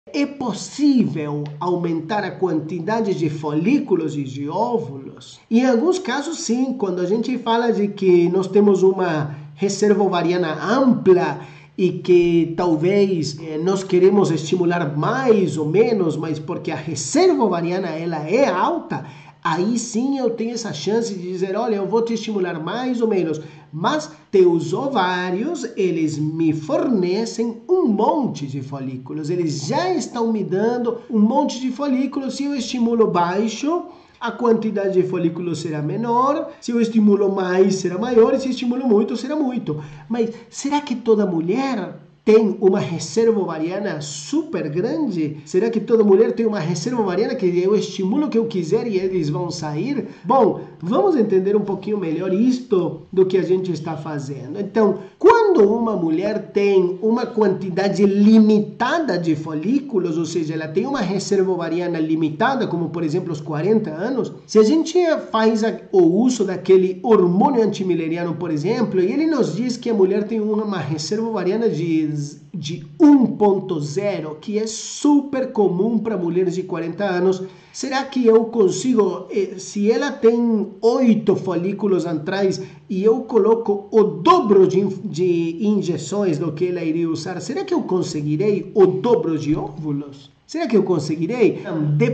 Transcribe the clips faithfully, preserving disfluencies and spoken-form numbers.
É possível aumentar a quantidade de folículos e de óvulos? Em alguns casos, sim. Quando a gente fala de que nós temos uma reserva ovariana ampla e que talvez eh, nós queremos estimular mais ou menos, mas porque a reserva ovariana ela é alta, aí sim eu tenho essa chance de dizer, olha, eu vou te estimular mais ou menos, mas teus ovários, eles me fornecem um monte de folículos, eles já estão me dando um monte de folículos. Se eu estimulo baixo, a quantidade de folículos será menor, se eu estimulo mais, será maior, e se estimulo muito, será muito. Mas será que toda mulher tem uma reserva ovariana super grande? Será que toda mulher tem uma reserva ovariana que eu estimulo o que eu quiser e eles vão sair? Bom, vamos entender um pouquinho melhor isto do que a gente está fazendo. Então, quando uma mulher tem uma quantidade limitada de folículos, ou seja, ela tem uma reserva ovariana limitada, como por exemplo os quarenta anos, se a gente faz o uso daquele hormônio antimileriano, por exemplo, e ele nos diz que a mulher tem uma reserva ovariana de de um ponto zero, que é super comum para mulheres de quarenta anos, será que eu consigo, se ela tem oito folículos atrás e eu coloco o dobro de, de injeções do que ela iria usar, será que eu conseguirei o dobro de óvulos? Será que eu conseguirei?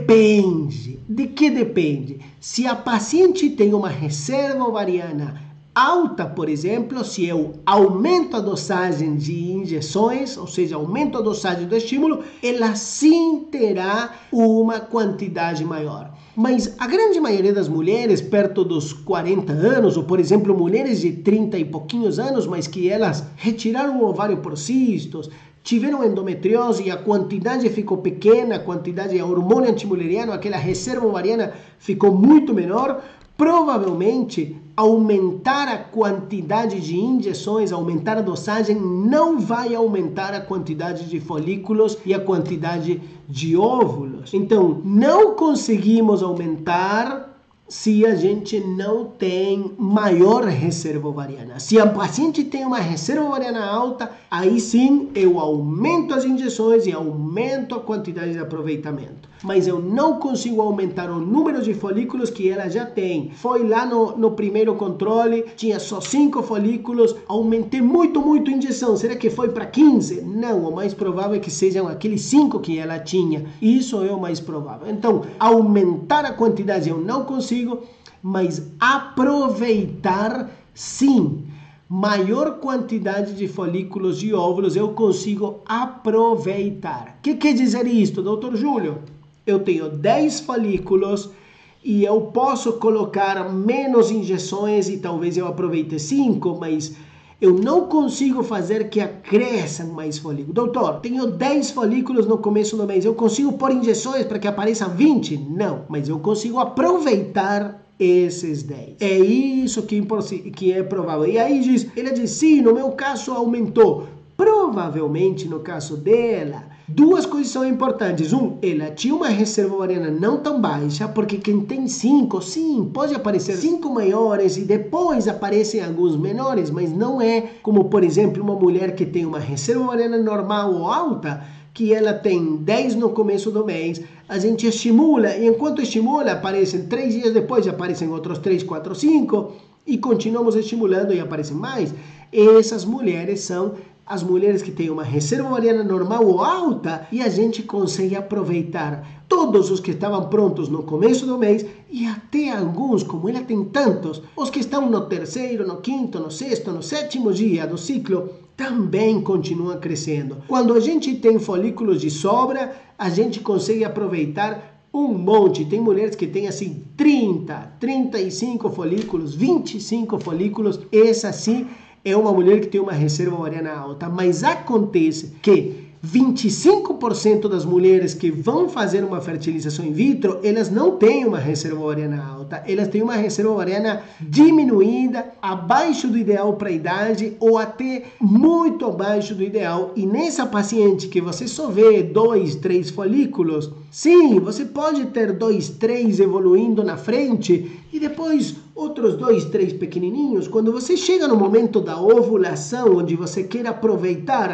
Depende. De que depende? Se a paciente tem uma reserva ovariana alta, por exemplo, se eu aumento a dosagem de injeções, ou seja, aumento a dosagem do estímulo, ela sim terá uma quantidade maior. Mas a grande maioria das mulheres perto dos quarenta anos, ou por exemplo, mulheres de trinta e pouquinhos anos, mas que elas retiraram o ovário por cistos, tiveram endometriose e a quantidade ficou pequena, a quantidade de hormônio antimileriano, aquela reserva ovariana ficou muito menor, provavelmente aumentar a quantidade de injeções, aumentar a dosagem, não vai aumentar a quantidade de folículos e a quantidade de óvulos. Então, não conseguimos aumentar se a gente não tem maior reserva ovariana. Se a paciente tem uma reserva ovariana alta, aí sim eu aumento as injeções e aumento a quantidade de aproveitamento. Mas eu não consigo aumentar o número de folículos que ela já tem. Foi lá no, no primeiro controle, tinha só cinco folículos, aumentei muito, muito a injeção. Será que foi para quinze? Não, o mais provável é que sejam aqueles cinco que ela tinha. Isso é o mais provável. Então, aumentar a quantidade eu não consigo, mas aproveitar sim. Maior quantidade de folículos de óvulos eu consigo aproveitar. O que quer dizer isto, doutor Júlio? Eu tenho dez folículos e eu posso colocar menos injeções e talvez eu aproveite cinco, mas eu não consigo fazer que cresçam mais folículos. Doutor, tenho dez folículos no começo do mês, eu consigo pôr injeções para que apareçam vinte? Não, mas eu consigo aproveitar esses dez. É isso que, que é provável. E aí diz, ele diz, sim, no meu caso aumentou. Provavelmente no caso dela, duas coisas são importantes. Um, ela tinha uma reserva ovariana não tão baixa, porque quem tem cinco, sim, pode aparecer cinco maiores e depois aparecem alguns menores, mas não é como, por exemplo, uma mulher que tem uma reserva ovariana normal ou alta, que ela tem dez no começo do mês, a gente estimula, e enquanto estimula, aparecem três dias depois, aparecem outros três, quatro, cinco, e continuamos estimulando e aparecem mais. Essas mulheres são as mulheres que têm uma reserva ovariana normal ou alta e a gente consegue aproveitar todos os que estavam prontos no começo do mês e até alguns, como ela tem tantos, os que estão no terceiro, no quinto, no sexto, no sétimo dia do ciclo, também continuam crescendo. Quando a gente tem folículos de sobra, a gente consegue aproveitar um monte. Tem mulheres que têm assim trinta, trinta e cinco folículos, vinte e cinco folículos, essa sim é uma mulher que tem uma reserva ovariana alta, mas acontece que vinte e cinco por cento das mulheres que vão fazer uma fertilização in vitro, elas não têm uma reserva ovariana alta, elas têm uma reserva ovariana diminuída, abaixo do ideal para a idade ou até muito abaixo do ideal. E nessa paciente que você só vê dois, três folículos, sim, você pode ter dois, três evoluindo na frente e depois outros dois, três pequenininhos. Quando você chega no momento da ovulação, onde você quer aproveitar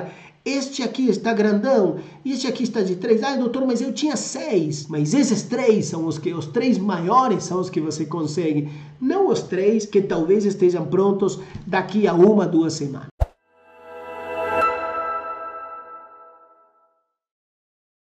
Este aqui está grandão e este aqui está de três. Ah, doutor, mas eu tinha seis. Mas esses três são os que, os três maiores são os que você consegue. Não os três que talvez estejam prontos daqui a uma, duas semanas.